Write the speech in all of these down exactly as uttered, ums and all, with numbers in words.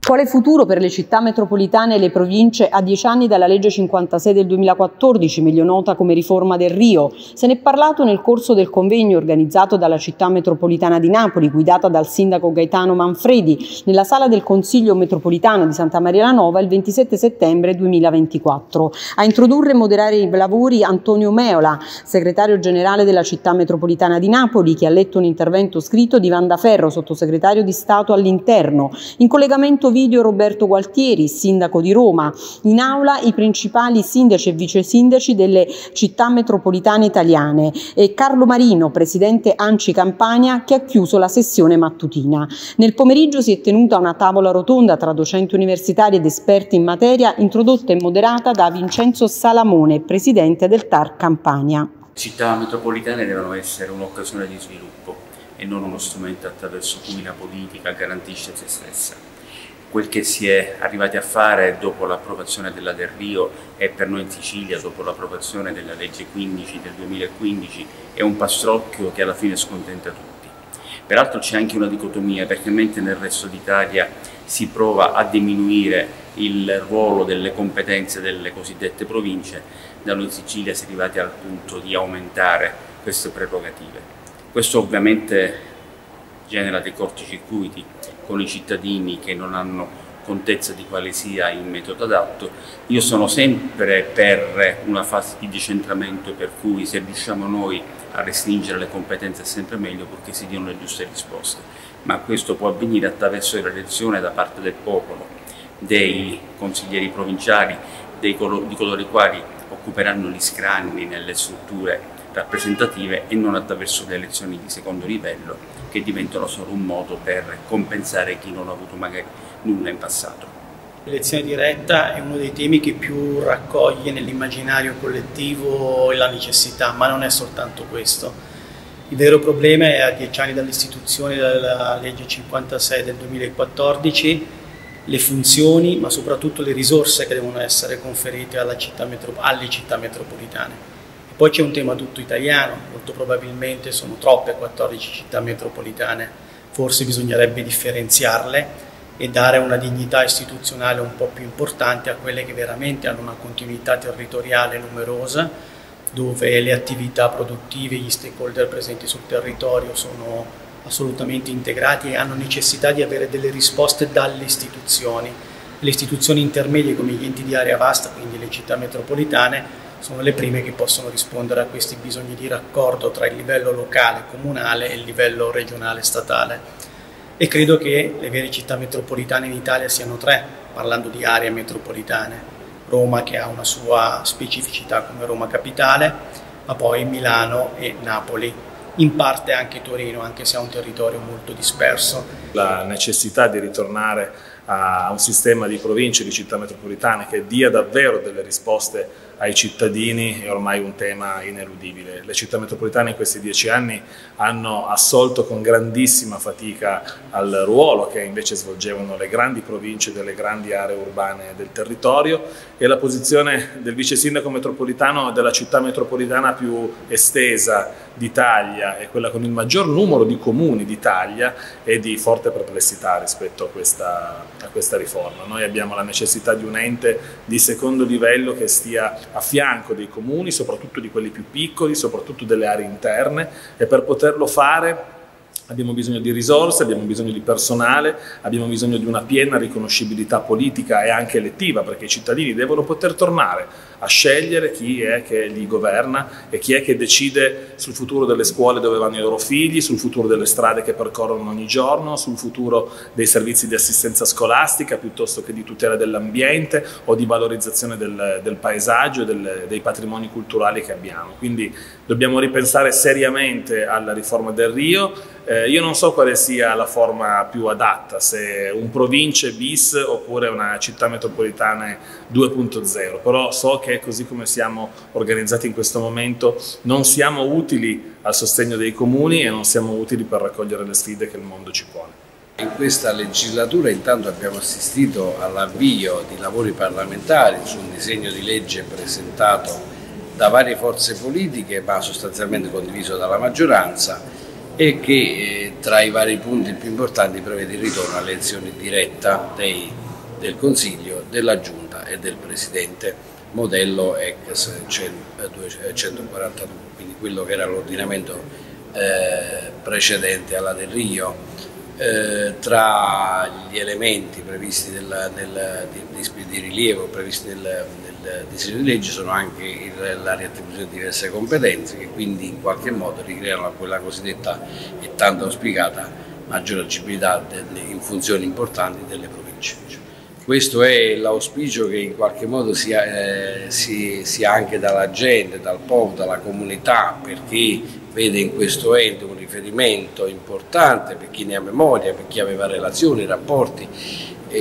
Quale futuro per le città metropolitane e le province a dieci anni dalla legge cinquantasei del duemilaquattordici, meglio nota come riforma del Rio? Se ne è parlato nel corso del convegno organizzato dalla città metropolitana di Napoli, guidata dal sindaco Gaetano Manfredi, nella sala del Consiglio metropolitano di Santa Maria la Nova il ventisette settembre duemilaventiquattro. A introdurre e moderare i lavori Antonio Meola, segretario generale della città metropolitana di Napoli, che ha letto un intervento scritto di Wanda Ferro, sottosegretario di Stato all'interno. In collegamento video Roberto Gualtieri, sindaco di Roma. In aula i principali sindaci e vice sindaci delle città metropolitane italiane e Carlo Marino, presidente ANCI Campania, che ha chiuso la sessione mattutina. Nel pomeriggio si è tenuta una tavola rotonda tra docenti universitari ed esperti in materia, introdotta e moderata da Vincenzo Salamone, presidente del T A R Campania. Le città metropolitane devono essere un'occasione di sviluppo e non uno strumento attraverso cui la politica garantisce se stessa. Quel che si è arrivati a fare dopo l'approvazione della Del Rio e per noi in Sicilia dopo l'approvazione della legge quindici del duemilaquindici è un pastrocchio che alla fine scontenta tutti. Peraltro c'è anche una dicotomia, perché mentre nel resto d'Italia si prova a diminuire il ruolo delle competenze delle cosiddette province, da noi in Sicilia si è arrivati al punto di aumentare queste prerogative. Questo ovviamente genera dei cortocircuiti con i cittadini che non hanno contezza di quale sia il metodo adatto. Io sono sempre per una fase di decentramento per cui se riusciamo noi a restringere le competenze è sempre meglio, perché si diano le giuste risposte, ma questo può avvenire attraverso l'elezione da parte del popolo dei consiglieri provinciali, dei colo di coloro i quali occuperanno gli scranni nelle strutture rappresentative e non attraverso le elezioni di secondo livello che diventano solo un modo per compensare chi non ha avuto magari nulla in passato. L'elezione diretta è uno dei temi che più raccoglie nell'immaginario collettivo la necessità, ma non è soltanto questo. Il vero problema è a dieci anni dall'istituzione della legge cinquantasei del duemilaquattordici, le funzioni, ma soprattutto le risorse che devono essere conferite alla città alle città metropolitane. Poi c'è un tema tutto italiano, molto probabilmente sono troppe quattordici città metropolitane, forse bisognerebbe differenziarle e dare una dignità istituzionale un po' più importante a quelle che veramente hanno una continuità territoriale numerosa, dove le attività produttive, gli stakeholder presenti sul territorio sono assolutamente integrati e hanno necessità di avere delle risposte dalle istituzioni. Le istituzioni intermedie come gli enti di area vasta, quindi le città metropolitane, sono le prime che possono rispondere a questi bisogni di raccordo tra il livello locale, comunale e il livello regionale, statale. E credo che le vere città metropolitane in Italia siano tre, parlando di aree metropolitane. Roma, che ha una sua specificità come Roma capitale, ma poi Milano e Napoli, in parte anche Torino, anche se ha un territorio molto disperso. La necessità di ritornare a un sistema di province e di città metropolitane che dia davvero delle risposte ai cittadini è ormai un tema ineludibile. Le città metropolitane in questi dieci anni hanno assolto con grandissima fatica al ruolo che invece svolgevano le grandi province delle grandi aree urbane del territorio, e la posizione del vice sindaco metropolitano della città metropolitana più estesa d'Italia e quella con il maggior numero di comuni d'Italia è di forte perplessità rispetto a questa, a questa riforma. Noi abbiamo la necessità di un ente di secondo livello che stia a fianco dei comuni, soprattutto di quelli più piccoli, soprattutto delle aree interne, e per poterlo fare abbiamo bisogno di risorse, abbiamo bisogno di personale, abbiamo bisogno di una piena riconoscibilità politica e anche elettiva, perché i cittadini devono poter tornare a scegliere chi è che li governa e chi è che decide sul futuro delle scuole dove vanno i loro figli, sul futuro delle strade che percorrono ogni giorno, sul futuro dei servizi di assistenza scolastica piuttosto che di tutela dell'ambiente o di valorizzazione del, del paesaggio e del, dei patrimoni culturali che abbiamo. Quindi dobbiamo ripensare seriamente alla riforma del Rio. Eh, io non so quale sia la forma più adatta, se un province bis oppure una città metropolitana due punto zero, però so che così come siamo organizzati in questo momento non siamo utili al sostegno dei comuni e non siamo utili per raccogliere le sfide che il mondo ci pone. In questa legislatura intanto abbiamo assistito all'avvio di lavori parlamentari su un disegno di legge presentato da varie forze politiche ma sostanzialmente condiviso dalla maggioranza, e che eh, tra i vari punti più importanti prevede il ritorno all'elezione diretta dei, del Consiglio, della Giunta e del Presidente, modello ex centoquarantadue, quindi quello che era l'ordinamento eh, precedente alla Del Rio. Eh, tra gli elementi previsti del, del, di, di, di rilievo previsti nel, nel disegno di legge sono anche il, la riattribuzione di diverse competenze che quindi in qualche modo ricreano quella cosiddetta e tanto auspicata maggiore agibilità in funzioni importanti delle province. Questo è l'auspicio che in qualche modo si ha, eh, si, si ha anche dalla gente, dal popolo, dalla comunità, perché vede in questo ente un riferimento importante per chi ne ha memoria, per chi aveva relazioni, rapporti, e,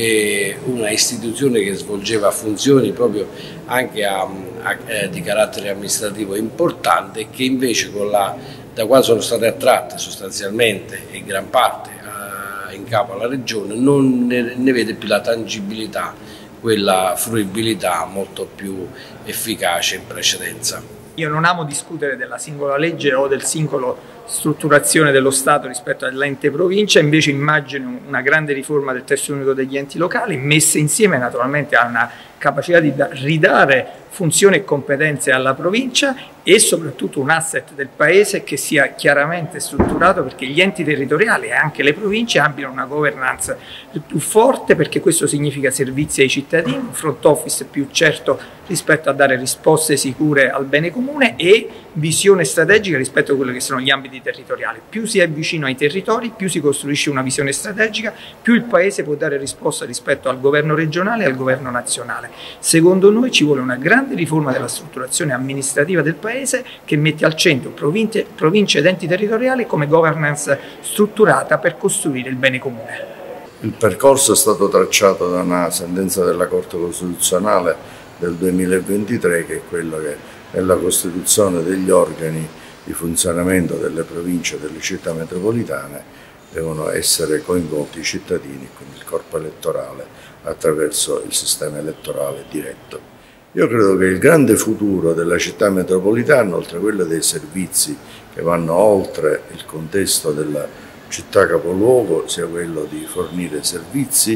e una istituzione che svolgeva funzioni proprio anche a, a, eh, di carattere amministrativo importante e che invece con la, da quando sono state attratte sostanzialmente e in gran parte eh, in capo alla Regione non ne, ne vede più la tangibilità, quella fruibilità molto più efficace in precedenza. Io non amo discutere della singola legge o del singolo strutturazione dello Stato rispetto all'ente provincia, invece immagino una grande riforma del testo unico degli enti locali, messa insieme naturalmente a una capacità di ridare funzioni e competenze alla provincia e soprattutto un asset del paese che sia chiaramente strutturato perché gli enti territoriali e anche le province abbiano una governance più forte, perché questo significa servizi ai cittadini, un front office più certo rispetto a dare risposte sicure al bene comune e visione strategica rispetto a quelli che sono gli ambiti territoriali. Più si è vicino ai territori, più si costruisce una visione strategica, più il paese può dare risposta rispetto al governo regionale e al governo nazionale. Secondo noi ci vuole una grande riforma della strutturazione amministrativa del paese che mette al centro province, province ed enti territoriali come governance strutturata per costruire il bene comune. Il percorso è stato tracciato da una sentenza della Corte Costituzionale del duemilaventitré, che è quello che nella costituzione degli organi di funzionamento delle province e delle città metropolitane devono essere coinvolti i cittadini, quindi il corpo elettorale, attraverso il sistema elettorale diretto. Io credo che il grande futuro della città metropolitana, oltre a quello dei servizi che vanno oltre il contesto della città capoluogo, sia quello di fornire servizi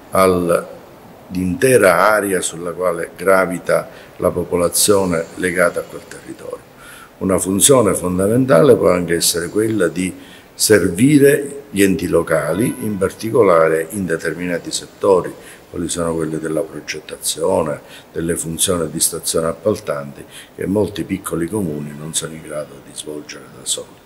all'intera area sulla quale gravita la popolazione legata a quel territorio. Una funzione fondamentale può anche essere quella di servire gli enti locali, in particolare in determinati settori, quali sono quelli della progettazione, delle funzioni di stazione appaltanti, che molti piccoli comuni non sono in grado di svolgere da soli.